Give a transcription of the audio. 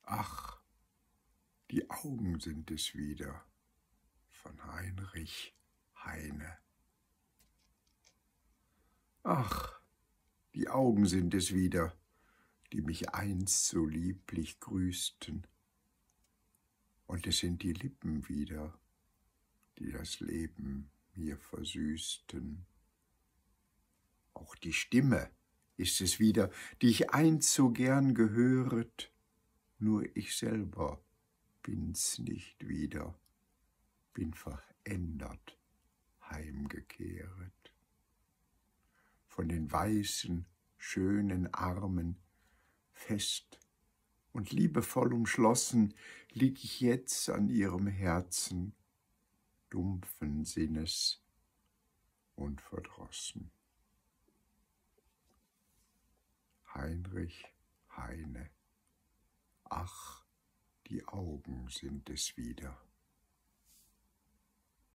Ach, die Augen sind es wieder von Heinrich Heine. Ach, die Augen sind es wieder, die mich einst so lieblich grüßten. Und es sind die Lippen wieder, die das Leben mir versüßten. Auch die Stimme ist es wieder, die ich einst so gern gehöret, nur ich selber bin's nicht wieder, bin verändert heimgekehret. Von den weißen, schönen Armen, fest und liebevoll umschlossen, lieg ich jetzt an ihrem Herzen, dumpfen Sinnes und verdrossen. Heinrich Heine. Ach, die Augen sind es wieder.